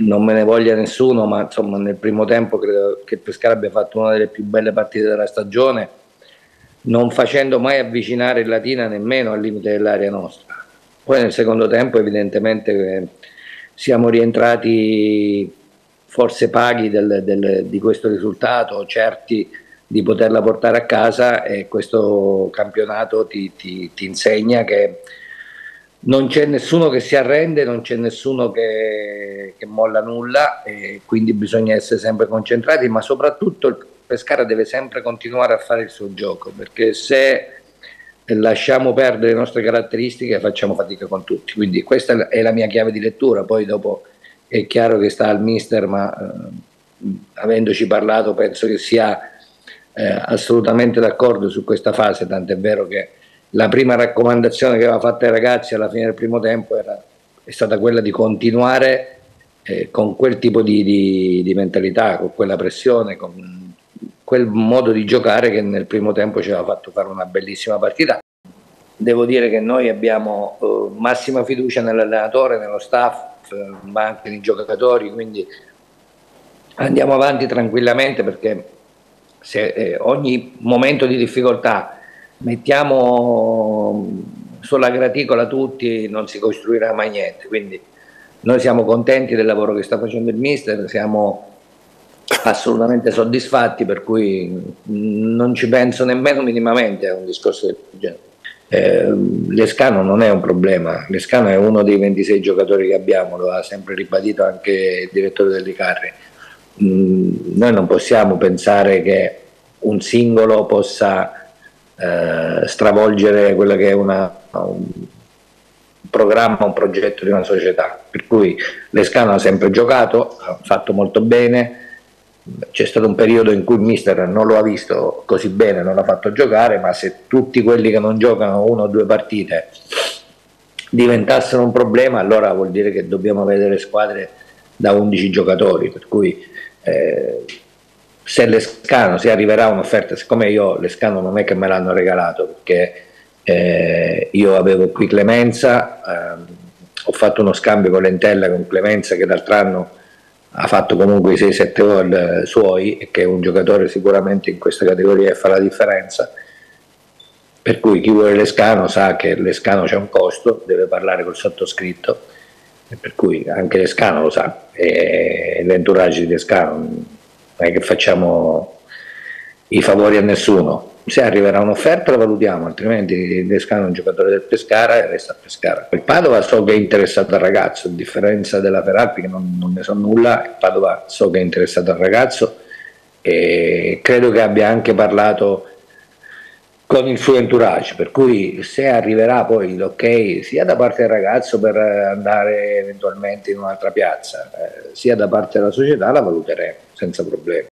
non me ne voglia nessuno, ma insomma nel primo tempo credo che il Pescara abbia fatto una delle più belle partite della stagione, non facendo mai avvicinare il Latina nemmeno al limite dell'area nostra. Poi nel secondo tempo evidentemente siamo rientrati forse paghi di questo risultato, certi di poterla portare a casa, e questo campionato ti insegna che non c'è nessuno che si arrende, non c'è nessuno che molla nulla, e quindi bisogna essere sempre concentrati, ma soprattutto il Pescara deve sempre continuare a fare il suo gioco, perché se lasciamo perdere le nostre caratteristiche facciamo fatica con tutti. Quindi questa è la mia chiave di lettura. Poi dopo è chiaro che sta al mister, ma avendoci parlato penso che sia assolutamente d'accordo su questa fase, tant'è vero che la prima raccomandazione che aveva fatto ai ragazzi alla fine del primo tempo è stata quella di continuare con quel tipo di mentalità, con quella pressione, con quel modo di giocare che nel primo tempo ci aveva fatto fare una bellissima partita. Devo dire che noi abbiamo massima fiducia nell'allenatore, nello staff, ma anche nei giocatori, quindi andiamo avanti tranquillamente, perché se ogni momento di difficoltà mettiamo sulla graticola tutti, non si costruirà mai niente. Quindi noi siamo contenti del lavoro che sta facendo il mister, siamo assolutamente soddisfatti, per cui non ci penso nemmeno minimamente a un discorso del genere. Lescano non è un problema, Lescano è uno dei 26 giocatori che abbiamo, lo ha sempre ribadito anche il direttore delle Carri. Noi non possiamo pensare che un singolo possa stravolgere quello che è un programma, un progetto di una società, per cui Lescano ha sempre giocato, ha fatto molto bene. C'è stato un periodo in cui il mister non lo ha visto così bene, non l'ha fatto giocare, ma se tutti quelli che non giocano 1 o 2 partite diventassero un problema, allora vuol dire che dobbiamo vedere squadre da 11 giocatori, per cui se Lescano, se arriverà un'offerta, siccome io Lescano non è che me l'hanno regalato, perché io avevo qui Clemenza, ho fatto uno scambio con Lentella, con Clemenza, che l'altro anno ha fatto comunque i 6-7 gol suoi, e che è un giocatore sicuramente in questa categoria che fa la differenza, per cui chi vuole Lescano sa che Lescano c'è un costo, deve parlare col sottoscritto, e per cui anche Lescano lo sa, e l'entourage di Lescano non è che facciamo i favori a nessuno. Se arriverà un'offerta la valutiamo, altrimenti Lescano è un giocatore del Pescara e resta a Pescara. Il Padova so che è interessato al ragazzo, a differenza della Feralpi che non ne so nulla, il Padova so che è interessato al ragazzo, e credo che abbia anche parlato con il suo entourage, per cui se arriverà poi l'ok sia da parte del ragazzo per andare eventualmente in un'altra piazza, sia da parte della società, la valuteremo senza problemi.